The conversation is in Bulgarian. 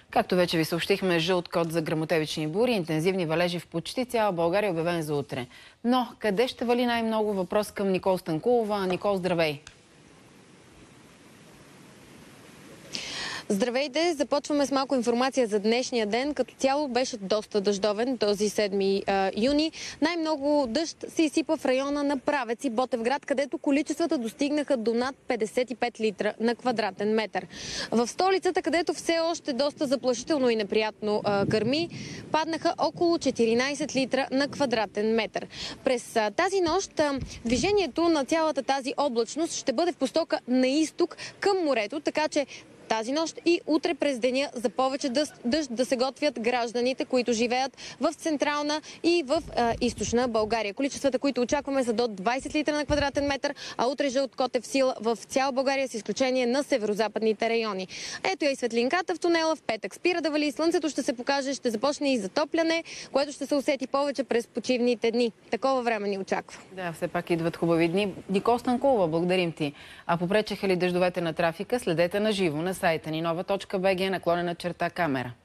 Както вече ви съобщихме, жълт код за гръмотевични бури, интензивни валежи в почти цяла България, обявен за утре. Но къде ще вали най-много? Въпрос към Никол Станкулова. Никол, здравей! Здравейте! Започваме с малко информация за днешния ден. Като цяло беше доста дъждовен този 7 юни. Най-много дъжд се изсипа в района на Правец и Ботевград, където количествата достигнаха до над 55 литра на квадратен метър. В столицата, където все още доста заплашително и неприятно гърми, паднаха около 14 литра на квадратен метър. През тази нощ движението на цялата тази облачност ще бъде в посока на изток към морето, така че тази нощ и утре през деня за повече дъжд да се готвят гражданите, които живеят в централна и в източна България. Количествата, които очакваме, са до 20 литра на квадратен метър, а утре жълт код е в сила в цяла България с изключение на северозападните райони. Ето я и светлинката в тунела. В петък спира да вали, слънцето ще се покаже, ще започне и затопляне, което ще се усети повече през почивните дни. Такова време ни очаква. Да, все пак идват хубави дни. Никол Станкулова, благодарим ти. А попречеха ли дъждовете на трафика? Следете на живо на сайта ни nova.bg/камера.